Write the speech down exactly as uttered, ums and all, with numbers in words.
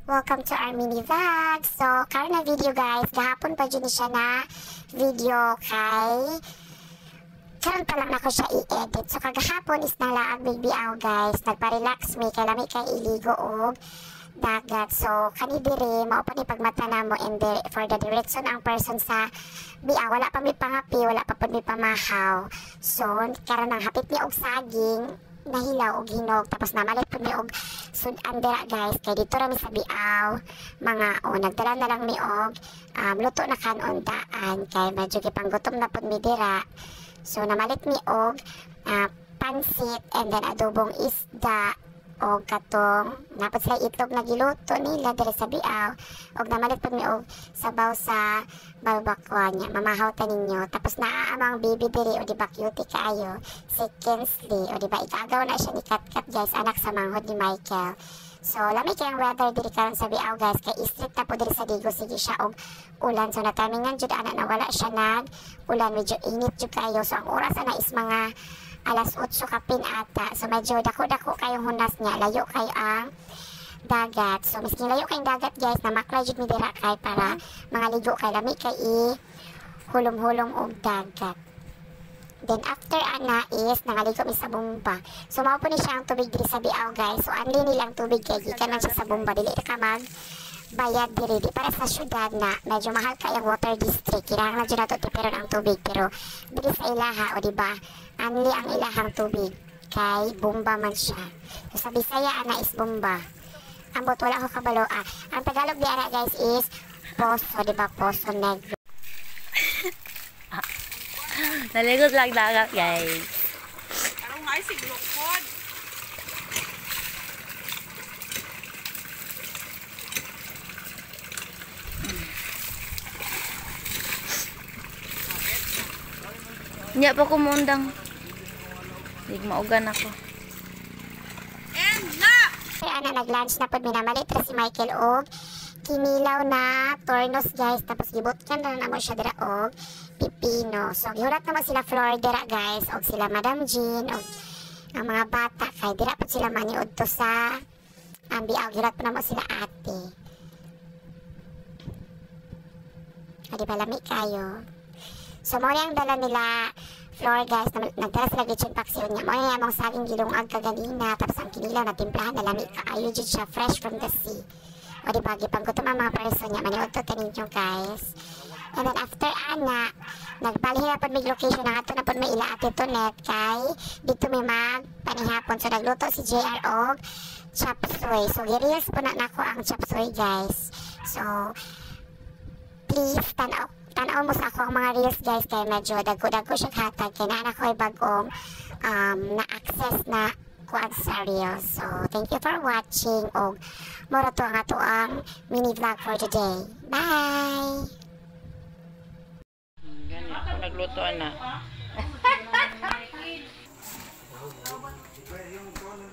Welcome to our mini vlog. So, karon na video guys, gahapon pa dyan siya na video kay karon pa lang ako siya i-edit. So, kagahapon is nalaag bigbiaw guys. Nagpa-relax me, kay lami kay iligo og dagat. So, kanidiri, mao pa ni pagmata na mo and the, for the direction ang person sa biaw. Wala pa may pangapi, wala pa po may pamahaw. So, karon ang hapit ni og saging, nahilaw og hinog, tapos namalit po mi og sudan dira guys, kay dito rami sa biaw mga o nagdala na lang mi og um, luto na kanon daan, kay medyo gipanggutom na po mi dira. So namalit mi og uh, pansit and then adobong isda og katong napot sila itlog na giluto nila diri sa biaw, og namalit po mi og sabaw sa balbakwa niya, mamahaw ta ninyo. Tapos naaamang baby diri, o diba cute kaayo si Kinsley, o diba ikagaw na siya ni Katkat guys, anak sa manghod ni Michael. So lamig kayang weather diri karon sa biaw guys, kay strict na po diri sa Digo, sige siya og ulan. So natamingan jud ana na wala siya nag ulan, medyo init jud kayo. So ang oras ana is mga alas otso kapin ata. So medyo dako-dako kayong hunas niya, layo kayo ang dagat. So miskin layo kayong dagat guys, na maklay jud mi dira kay para mga ligo kay lami kay i hulom-hulom og dagat. Then after ana is nangaligo mi sa bomba. So mao po ni siya ang tubig diri sa biaw guys. So anli nilang tubig kay gikan man siya sa bomba, dili ka mag bayad diri. Di para sa syudad na medyo mahal kay ang water district, kinahanglan jud nato tipiron ang tubig, pero diri sa ilaha, o di ba, anli ang ilahang tubig kay bomba man siya. So sa Bisaya ana is bomba. Ambot wala ko kabalo. Ah, ang Tagalog di ana guys is poso, di ba, Poso Negro. Naligot lang dagat guys. Karong ay siglokod. Hindi pa kumundang. Hindi maugan ako. And na! Kaya ana nag-lunch na po, minamalit ra si Michael og kinilaw na tornos guys. Tapos gibutkan na na mo siya dira og pipino. So gihulat naman sila Flor dira guys, og sila Madam Jean, og ang mga bata kay dira po sila maniud to sa ang biaw. Gihulat pa naman sila ate. O di ba lami kayo? So mo ang dala nila Flor guys, nagdala sila gitsin paksiyon niya. Mo na yung saging gilungag kaganina, tapos ang kinilaw na timplahan na lami kaayo jud siya, fresh from the sea. O diba, gipanggutom ang mga person niya, maniod to taninyo guys. And then after ana, nagbalhin na po may location, na ato na po may ila ate Tonet, kay dito may mag panihapon. So nagluto si J R og chop suey. So gi-reels po na nako ang chop suey guys. So please tanaw tanaw mo sa ako ang mga reels guys, kay medyo dago-dago siya hatag, kay naanak ko ay bagong um, na-access na kuan sa reels. So thank you for watching, og mura to ang ato ang mini vlog for today. Bye! Gani ako nagluto na.